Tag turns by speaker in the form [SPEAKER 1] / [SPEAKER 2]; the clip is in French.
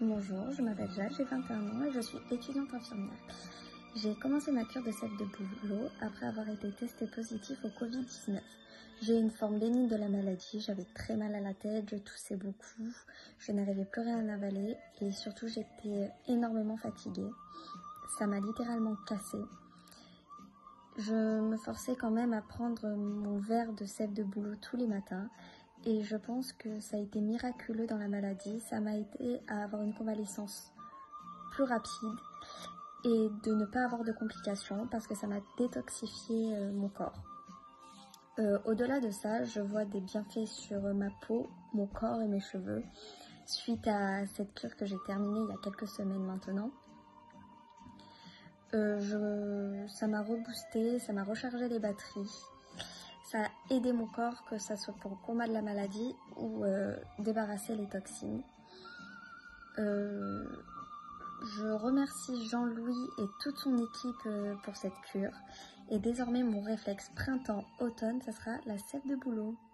[SPEAKER 1] Bonjour, je m'appelle Jade, j'ai 21 ans et je suis étudiante infirmière. J'ai commencé ma cure de sève de bouleau après avoir été testée positive au Covid-19. J'ai une forme bénigne de la maladie, j'avais très mal à la tête, je toussais beaucoup, je n'arrivais plus rien à avaler et surtout j'étais énormément fatiguée. Ça m'a littéralement cassée. Je me forçais quand même à prendre mon verre de sève de bouleau tous les matins. Et je pense que ça a été miraculeux dans la maladie, ça m'a aidé à avoir une convalescence plus rapide et de ne pas avoir de complications parce que ça m'a détoxifié mon corps. Au-delà de ça, je vois des bienfaits sur ma peau, mon corps et mes cheveux suite à cette cure que j'ai terminée il y a quelques semaines maintenant. Ça m'a reboosté, ça m'a rechargé les batteries. Ça a aidé mon corps, que ce soit pour combattre la maladie ou débarrasser les toxines. Je remercie Jean-Louis et toute son équipe pour cette cure. Et désormais, mon réflexe printemps-automne, ça sera la sève de bouleau.